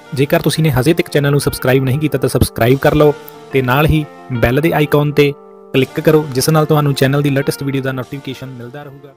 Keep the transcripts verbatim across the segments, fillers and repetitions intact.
जेकर तुसीं ने हजे तक चैनल नूं सबसक्राइब नहीं किया तो सबसक्राइब कर लो ते नाल ही बैल दे आइकॉन ते क्लिक करो, जिस नाल तुहानूं चैनल की लेटेस्ट वीडियो का नोटिफिकेशन मिलता रहूगा।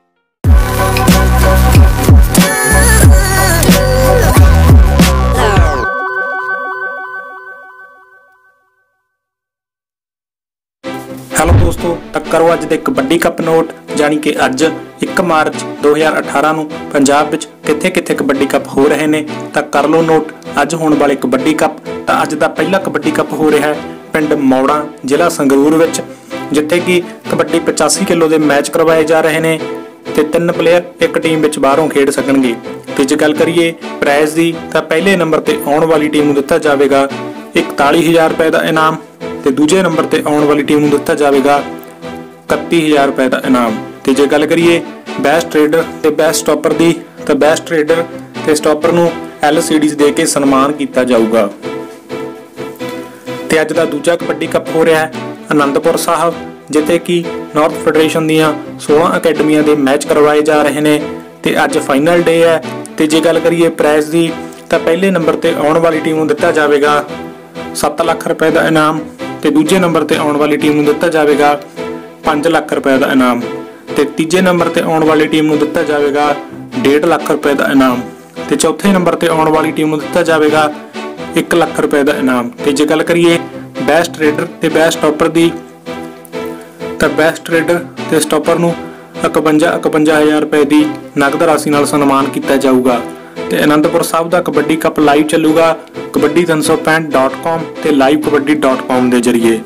हेलो दोस्तों, तो करो अज दे कबड्डी कप नोट, जानी कि अज एक मार्च दो हज़ार अठारह नूं पंजाब विच किथे किथे कबड्डी कप हो रहे ने। तो कर लो नोट अज होने वाले कबड्डी कप। तो अज का पहला कबड्डी कप हो रहा है पिंड मौड़ा, जिला संगरूर विच, जिथे कि कबड्डी पचासी किलो के मैच करवाए जा रहे हैं ते तीन प्लेयर एक टीम विच बाहरों खेड सकणगे। ते जे गल करिए प्राइज़ की, तो पहले नंबर ते आउण वाली टीम नूं दिता जावेगा इकताली हज़ार रुपए का इनाम ते दूजे नंबर ते आउण वाली टीम नूं दिता जावेगा इकत्ती हज़ार रुपए का इनाम। ते जे गल करिए बेस्ट ट्रेडर ते बेस्ट स्टॉपर की, तो बेस्ट ट्रेडर ते स्टॉपर नूं एल सी डीज़ दे के सन्मान किया जाऊगा। ते अज दा दूजा कबड्डी कप हो रहा है आनंदपुर साहब, जिथे कि नॉर्थ फेडरेशन दीआं सोलह अकैडमियां दे मैच करवाए जा रहे हैं। ते अज फाइनल डे है। ते जे गल करिए प्राइज़ की, तो पहले नंबर ते आउण वाली टीम नूं दिता जावेगा सत्त लाख रुपए का इनाम ते दूजे नंबर ते आउण वाली टीम नूं दिता जावेगा पाँच लाख रुपए का इनाम ते तीजे नंबर ते आउण वाली टीम नूं दिता जावेगा डेढ़ लाख रुपए का इनाम ते चौथे नंबर ते आउण वाली टीम नूं दिता जावेगा एक लाख रुपए का इनाम। ते जे गल करिए बेस्ट ट्रेडर ते बेस्ट स्टॉपर की, तो बेस्ट ट्रेडर ते स्टॉपर नूं इकवंजा इकवंजा हज़ार रुपए की नगद राशि नाल सन्मान किया जाऊगा। ते आनंदपुर साहब का कबड्डी कप लाइव चलूगा कबड्डी तीन सौ पैंठ डॉट कॉम ते लाइव कबड्डी डॉट कॉम के जरिए।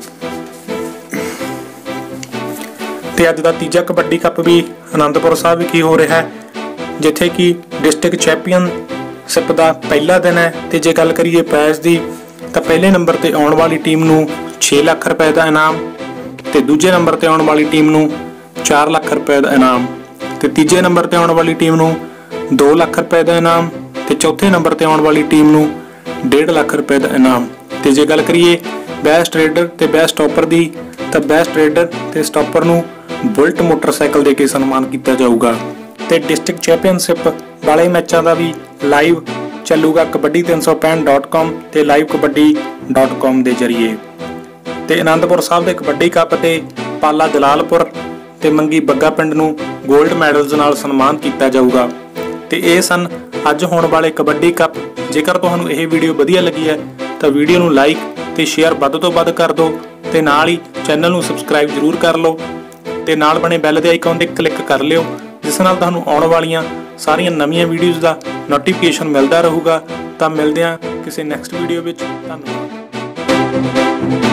ते अज का तीजा कबड्डी कप भी आनंदपुर साहब विच हो रहा है, जिथे कि डिस्ट्रिक्ट चैंपीयनशिप का पहला दिन है। ते जे गल करिए प्राइज़ की, तो पहले नंबर ते आउण वाली टीम नूं छे लाख रुपए का इनाम ते दूजे नंबर ते आउण वाली टीम नूं चार लाख रुपए का इनाम ते तीजे नंबर ते आउण वाली टीम नूं दो लाख रुपए का इनाम ते चौथे नंबर ते आउण वाली टीम नूं डेढ़ लाख रुपए का इनाम। ते जे गल करिए बेस्ट ट्रेडर ते बेस्ट स्टॉपर की, तो बेस्ट ट्रेडर ते स्टॉपर नूं बुलट मोटरसाइकिल दे के सन्मान किया जाऊगा। ते डिस्ट्रिक्ट चैंपीयनशिप वाले मैचों का भी लाइव चलूगा कबड्डी तीन सौ पैंठ डॉट कॉम ते लाइव कबड्डी डॉट कॉम के जरिए। ते आनंदपुर साहब के कबड्डी कप ते पाला जलालपुर ते मंगी बग्गा पिंड नूं गोल्ड मैडल्स नाल सन्मान किया जाऊगा। ते ये सन अज होने वाले कबड्डी कप। जेकर तुहानूं यह वीडियो वधिया लगी है तो वीडियो नूं लाइक ते शेयर वध तो वध कर दो ते नाल ही चैनल नूं सबसक्राइब जरूर कर लो ते नाल बने बैल दे आइकॉन ते क्लिक कर लिओ, जिस नाल तुहानूं आउण वालियां सारियां नवीआं वीडियोज़ का नोटिफिकेशन मिलता रहूगा। तो मिलदे हां किसी नैक्सट वीडियो विच। धन्नवाद।